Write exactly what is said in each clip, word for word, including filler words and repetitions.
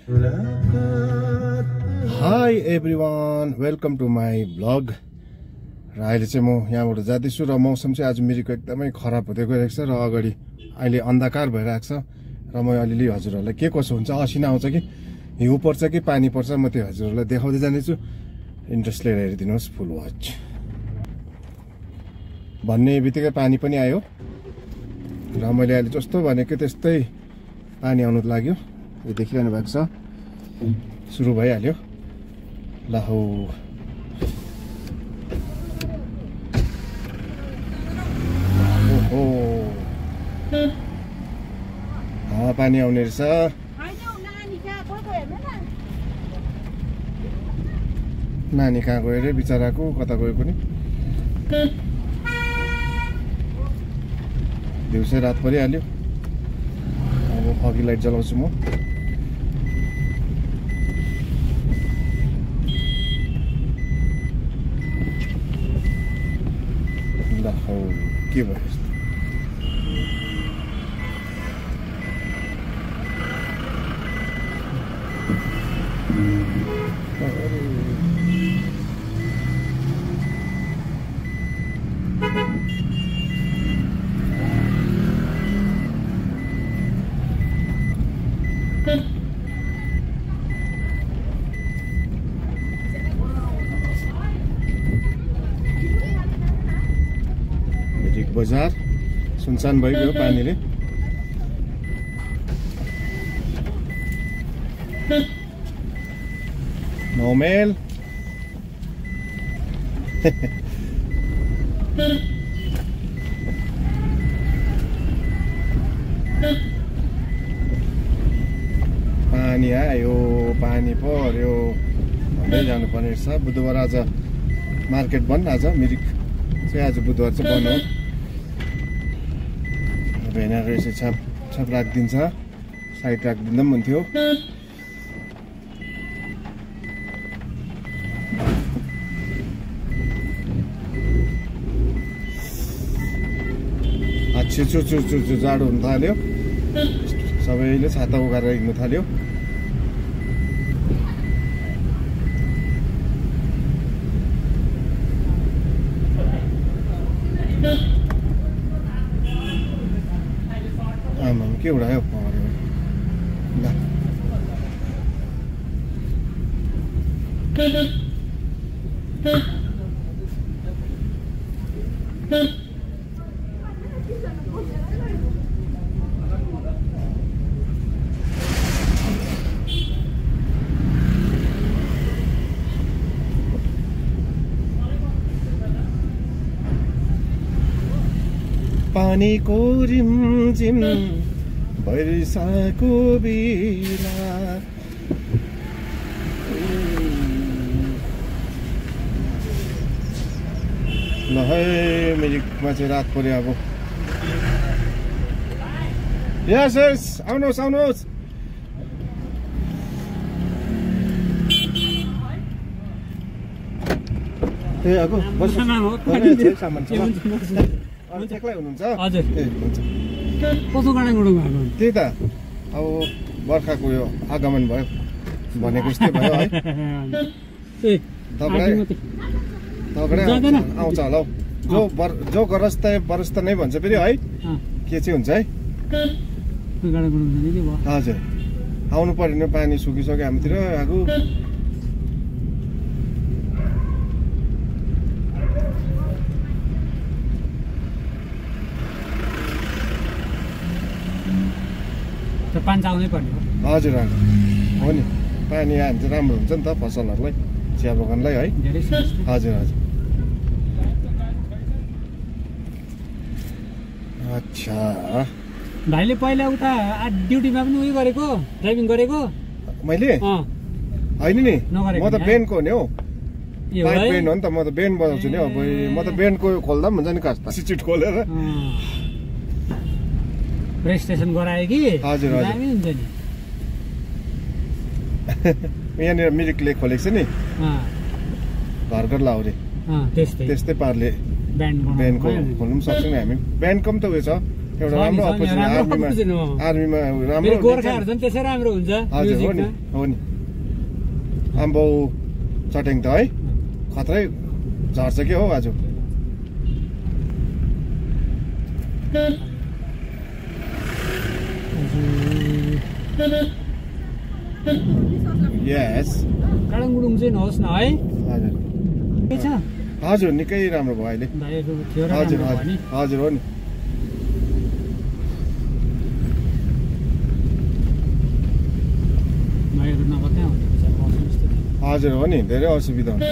High everyone, welcome to my vlog. र अहिले चाहिँ म यहाँबाट जाँदैछु र मौसम चाहिँ आज मिरिकको एकदमै खराब हुँदै गइरहेको छ र अगाडि अहिले अन्धकार भइरहेको छ र म अलिअलि हजुरहरूलाई के कसो हुन्छ, असिना आउँछ कि हिउँ पर्छ कि पानी पर्छ, म त्यो हजुरहरूलाई देखाउँदै जानेछु। इन्ट्रेस्ट लिएर हेरिदिनुहोस्, फुल वाच। भन्ने बित्तिकै पानी पनि आयो र मैले अहिले जस्तो भनेको त्यस्तै पानी आउनु लाग्यो। यो देखिरहनु भएको छ, सुरु भइहाल्यो। ला हौ ओहो, पानी आउने रहेछ। नानी कहाँ गयो रे बिचराको, कता गयो पनि। दिउँसै रात परिहाल्यो। अब फगी लाइट जलाउँछु म। ल हौ के भयो यस्तो। बजार सुनसान भइगयो पानीले। नौमेल पानी आयो, पानी पर्यो भन्दै जानुपर्ने रहेछ। बुधबार आज मार्केट बन्द, आज मिरिक चाहिँ आज बुधबार चाहिँ बन्द हो। भेना रहेछ, छाप छाप राखिदिन्छ, साइड राखिदिँदा पनि हुन्थ्यो। अच्छे चु चु चु चु जाडो हुन थाल्यो, सबैले छाता उगाएर हिँड्नु थाल्यो। आमा के उडायो पऱ्यो। ल पानीको रिमझिम वर्षाको बेला, ल है मिरिकमा चाहिँ रात पर्यो। अब यस यस आउनुहोस् आउनुहोस्। ए आको बस सामान छ। एक्लै हुनुहुन्छ? हजुर। ए हुन्छ। कस्तो गाडाबाट गएको? त्यही त अब बर्खाको यो आगमन भयो भनेको जस्तै भयो है। तपाईँ आउँछ होला हौ। जो बर जो गरज त बरस त नै भन्छ फेरि है, के चाहिँ हुन्छ है। हजुर आउनु पर्यो नि, पानी सुकिसक्यो हाम्रोतिर आगो। पानी चाउनै पर्ने हो। हजुर हो नि, पानी आयो भने चाहिँ राम्रो हुन्छ नि त फसलहरूलाई, चिया बगानलाई है। हजुर हजुर। अच्छा, भाइले पहिला उता ड्युटीमा पनि उयो गरेको, ड्राइभिङ गरेको? मैले होइन नि, म त बेनको हो नि हौ। पाइप बेन हो नि त, म त बेन बजाउँछु नि हौ। म त बेनको खोल्दा पनि हुन्छ नि, कास्ता सिट खोलेर रेजिस्ट्रेसन गरायो कि। हजुर हजुर हुन्छ नि। यहाँनिर मिरिकले खोलेको छ नि घर घर लाउरे, त्यस्तै त्यस्तै पारले ब्यान्डको खोल्नु पनि सक्छौँ नि हामी। ब्यान्डको पनि त उयो छ, एउटा छ नि, राम्रो छ नि, अपर्च्युनिटी राम्रो आर्मीमा opportunity हो। आर्मीमा राम्रो फेरि गोर्खाहरू झन् त्यसै राम्रो हुन्छ हजुर हो नि म्युजिकमा। हो नि आम्बो चट्याङ त है खत्रै झर्छ के हो आज यस काडाङगुडुङ चाहिँ नहोस् न है हजुर के छ हजुर निकै राम्रो भयो अहिले भाइहरू थियो र हजुर राम्रो भयो हजुर नि हजुर हो नि भाइहरू नगर्दै आउने विचार मौसम यस्तो थियो। हजुर हो नि धेरै असुविधा हुन्छ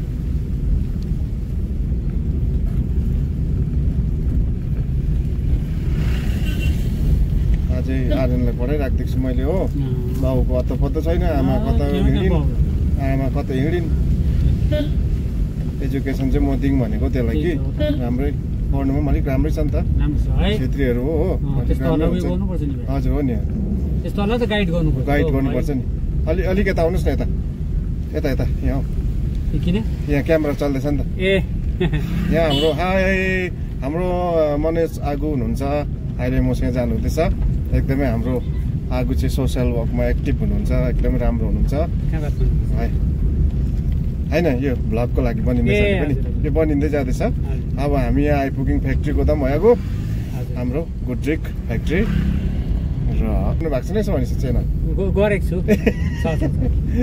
अझै आर्यनलाई पढाइराख्दैछु छु मैले हो बाउको अत्तो पत्तो छैन आमा कता के हो हिँडिन् बाउ? आमा कता हिँडिन् एजुकेसन चाहिँ म दिउँ भनेको त्यसलाई कि त्यही हो त। राम्रै पढ्नुमा पनि अलिक राम्रै छ नि त राम्रो छ है क्षेत्रीहरू हो हो अँ, अलिक त्यस्तो राम्रै अलग्गै हुन्छ। गर्नुपर्छ नि भाइ। हजुर हो नि त्यस्तोलाई त गाइड गर्नुपर्छ गाइड हो, गर्नुपर्छ नि अलि अलिक यता आउनुहोस् न यता यता यता यहाँ है। किन यहाँ क्यामेरा चल्दैछ नि त ए यहाँ हाम्रो हाई हाम्रो मनेश आगु हुनुहुन्छ अहिले मसँग जानु हुँदैछ एकदमै हाम्रो आगु चाहिँ सोसियल वर्कमा एक्टिभ हुनुहुन्छ एकदमै राम्रो हुनुहुन्छ कहाँ बात गर्नु? है होइन यो भ्लगको लागि बनिँदैछ ए, पनि हजुर। यो बनिँदै जाँदैछ हजुर, अब हामी यहाँ आइपुग्यौँ फ्याक्ट्रीको दम भएको हजुर। हाम्रो गुड्रिक फ्याक्ट्री र आफ्नो भएको छैन यसो भनेपछि च्यानल ग- गरेको छु छ, छ, छ।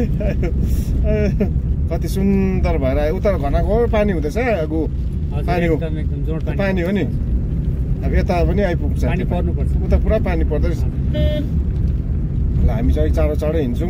कति सुन्दर भएर आयो उता घनाघोर पानी हुँदैछ आगो हजुर, पानी हो एकदम एकदम जोड पानी पानी हो नि अब यता पनि आइपुग्छ पानी त्यो पर्नुपर्छ। उता पुरा पानी पर्दो रहेछ ल हामी चाहिँ चाँडो चाँडो हिँड्छौँ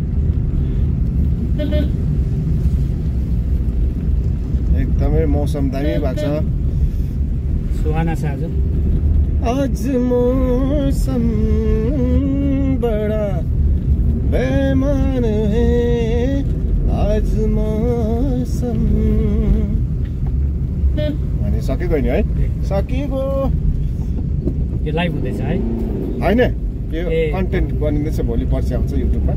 एकदमै मौसम दामी भएको छ सुहाना छ आज आज मौसम बड़ा बेमान है आज मौसम भने सकेको नि है सकिएको यो लाइभ हुँदैछ है होइन यो ए। कन्टेन्ट बनिँदैछ भोलि पर्सि आउँछ युट्युबमा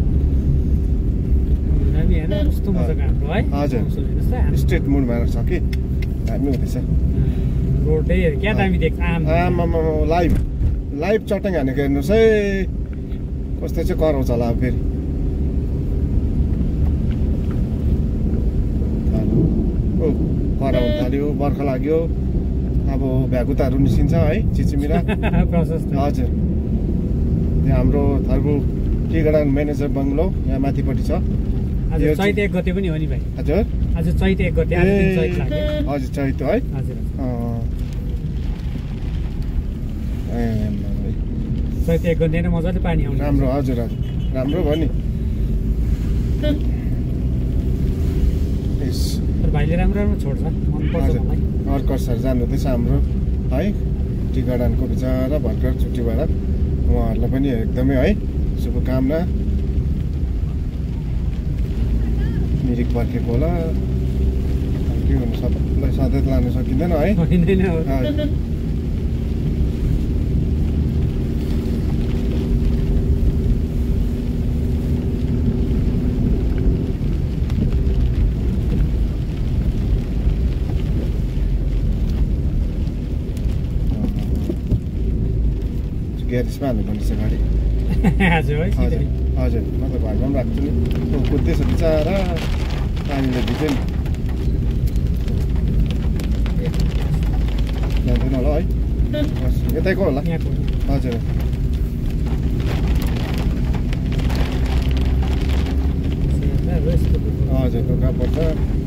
हामी हेर्न कस्तो मजाको हाम्रो है हजुर। मौसम हेर्नुहोस् त हाम्रो स्ट्रेट मुडमा छ कि दामी हुँदैछ रोडै क्या दामी देख्छ आम आमामा लाइभ लाइभ चट्याङ हानेको हेर्नुहोस् है कस्तो चाहिँ कराउँछ होला अब फेरि ओ कराउनु थाल्यो बर्खा लाग्यो अब भ्यागुताहरू निस्किन्छ है चिचिमिरा प्रशस्त हजुर यहाँ हाम्रो Tharbu tea garden manager bungalow यहाँ माथिपट्टि छ आज यो चैत एक गते पनि हो नि भाइ हजुर आज चैत एक गते आज दिन चैत लाग्यो ए हजुर चैत है हजुर अँ। ए, चैत एक गते नै मजाले पानी आउने राम्रो हजुर हजुर राम्रो भयो नि यस तर भाइले राम्रो राम्रो छोड्छ मनपर्छ हजुर मलाई अर्कस सर जानु हुँदैछ हाम्रो है टी गार्डनको बिचरा भर्खर छुट्टी भएर उहाँहरूलाई पनि एकदमै है शुभकामना मिरिक पर्खेको होला के गर्नु सबलाई सधैँ लानु सकिँदैन है होइन हो हजुर। ग्यारेजमा हाल्नुपर्ने छ गाडी हजुर है हजुर सिधै। हजुर म त घरमा पनि राख्छु नि ऊ कुद्दैछ बिचरा पानीले भिज्यो नि जान्दैन होला है बस, यतैको होला यहाँको हजुर हेर्दा यस्तो कुरो। हजुर ढोका पर्छ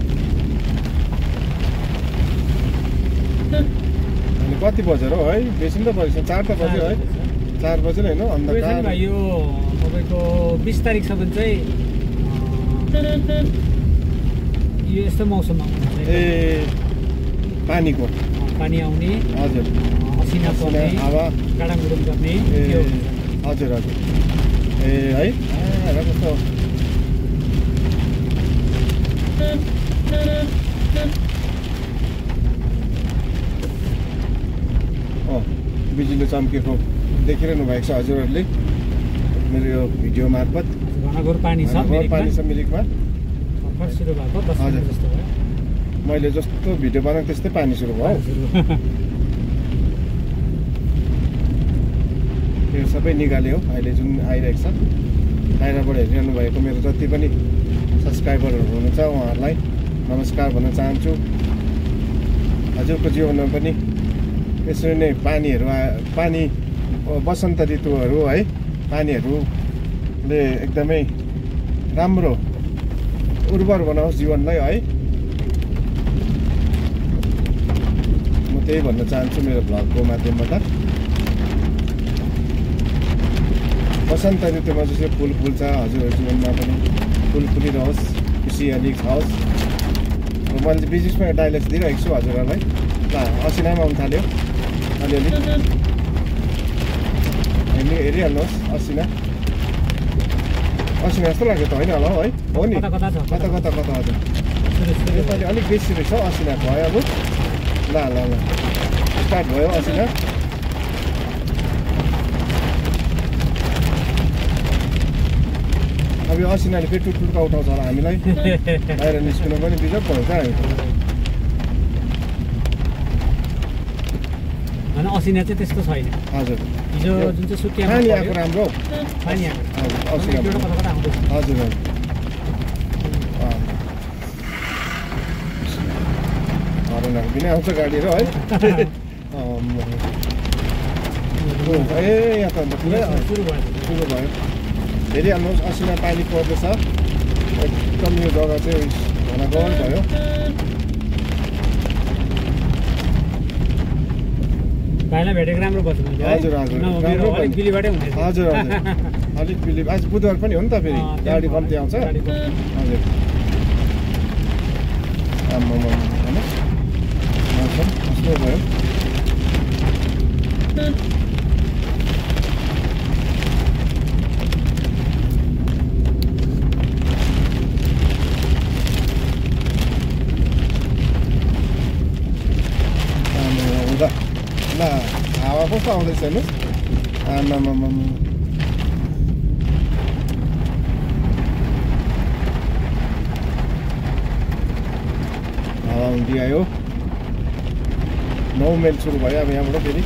अनि कति बजेर हो है बेसी पनि त बजेछ चार त बज्यो है चार बजेर होइन उयो छ नि अन्धकार भाइ यो तपाईँको बिस तारिकसम्म चाहिँ अँ, यो यस्तो मौसममा आउँछ ए पानीको पानी आउने हजुर अँ, असिना पर्ने हावा गाडाङगुडुङ गर्ने ए त्यो हुन्छ। हजुर हजुर ए है आ, र कस्तो अँ बिजुली चम्केको देखिरहनु भएको छ हजुरहरूले मेरो यो भिडियो मार्फत घनघोर पानी छ घनघोर मिरिकमा। पानी छ मिरिकमा भर्खर सुरु भएको दस हजुर। मिनट जस्तो भयो मैले जस्तो भिडियो बनाएको त्यस्तै पानी सुरु भयो हजुर। भिडियो सबै निकाल्यो अहिले जुन आइरहेको छ। बाहिरबाट हेरिरहनु भएको मेरो जति पनि सब्सक्राइबरहरू हुनुहुन्छ उहाँहरूलाई नमस्कार भन्न चाहन्छु। हजुरको जीवनमा पनि यसरी नै पानीहरू पानी वसन्त ऋतुहरू है पानीहरूले एकदमै राम्रो उर्वर बनाओस् जीवनलाई है। म त्यही भन्न चाहन्छु मेरो भ्लगको माध्यमबाट। वसन्त ऋतुमा जसरी फुल फुल्छ हजुरहरूको जीवनमा पनि फुल फुलिरहोस्, खुसियाली खाओस्। र मैले बिचमा डाइलेक्स दिइरहेको छु हजुरहरूलाई। ल असिनामा आउनु थाल्यो अलिअलि हेर्नु हेरिहाल्नुहोस्। असिना असिना जस्तो लाग्यो त होइन होला है? हो नि, कता कता कता हजुर यसपालि अलिक बेसी रहेछ असिना भयो। अब ल ल ल स्टार्ट भयो असिना। अब यो असिनाले फेरि टुटुटुका उठाउँछ होला हामीलाई, बाहिर निस्किनु पनि बिजोग हुन्छ हामी। असिना चाहिँ त्यस्तो छैन हजुर। हिजो जुन चाहिँ सुकिया पानी आएको राम्रो पानी आएको असिना हजुर हजुर हरनहरू पनि आउँछ गाडीहरू है। ए यहाँ त अन्त पुरै सुरु भयो सुरु भयो। हेरिहाल्नुहोस् असिना पानी पर्दैछ एकदम। यो जग्गा चाहिँ घनघन भयो। भाइलाई भेटेको राम्रो पर्छ हजुर हजुर अलिक बिलीबाटै हुने। हजुर हजुर अलिक बिली। आज बुधबार पनि हो नि त, फेरि गाडी कम्ती आउँछ हजुर। आम्मामा होइन मौसम कस्तो भयो। ल हावा कस्तो आउँदैछ हेर्नु। आमामामा हावा हुँदी आयो। नौ माइल सुरु भयो अब यहाँबाट फेरि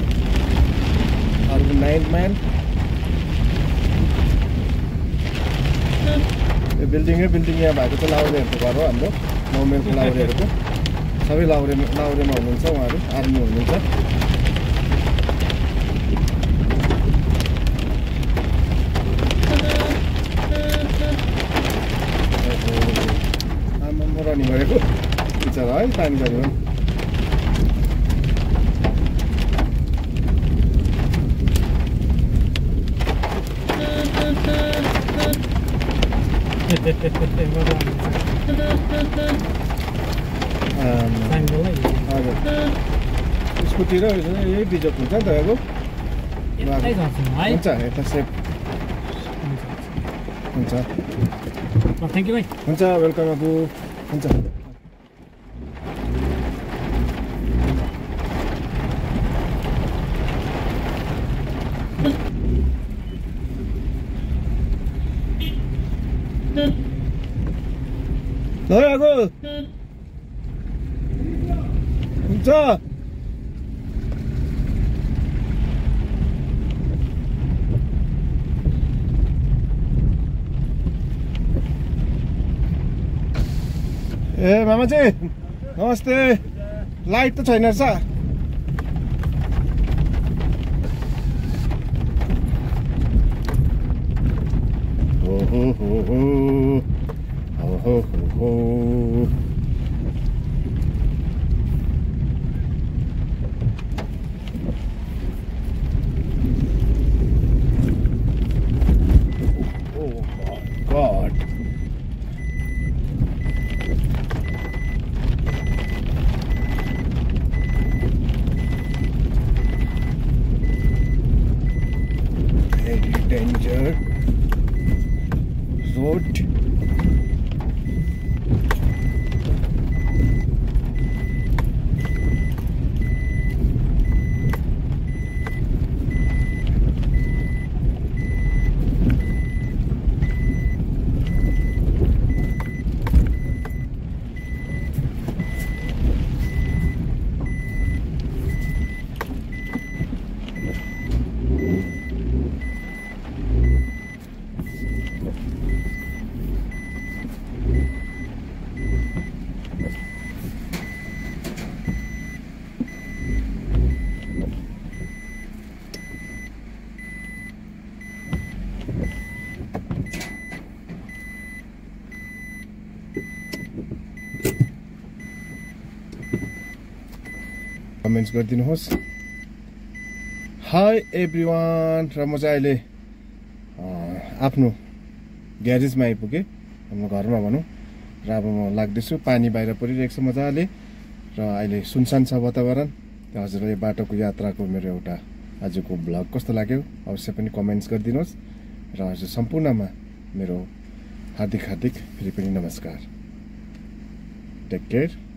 अर्को नाइन माइल। यो बिल्डिङै बिल्डिङ यहाँ भएको चाहिँ लाउरेहरूको घर हो हाम्रो। नौ माइलको लाउरेहरूको सबै लाउरे लाउरेमा हुनुहुन्छ उहाँहरू, आर्मी हुनुहुन्छ। आमामा रनिङ गरेको बिचरा है पानी झऱ्यो। हजुर स्कुटी र यही बिजोक हुन्छ नि त अब। हुन्छ यता सेफ हुन्छ। थ्याङ्क यू भाइ। हुन्छ वेलकम अबु हुन्छ। ल आगो हुन्छ। ए मामा चाहिँ नमस्ते। लाइट त छैन रहेछ। हो हो हो हो हो हो हो। God. Very danger road. Comments गरिदिनुहोस्। हाई एभ्रिवान, र म चाहिँ अहिले आफ्नो ग्यारेजमा आइपुगेँ, हाम्रो घरमा भनौँ। र अब म लाग्दैछु, पानी बाहिर परिरहेको छ मजाले र अहिले सुनसान छ वातावरण। हजुरलाई बाटोको यात्राको मेरो एउटा आजको भ्लग कस्तो लाग्यो अवश्य पनि कमेन्ट्स गरिदिनुहोस्। र हजुर सम्पूर्णमा मेरो हार्दिक हार्दिक फेरि पनि नमस्कार। Take care.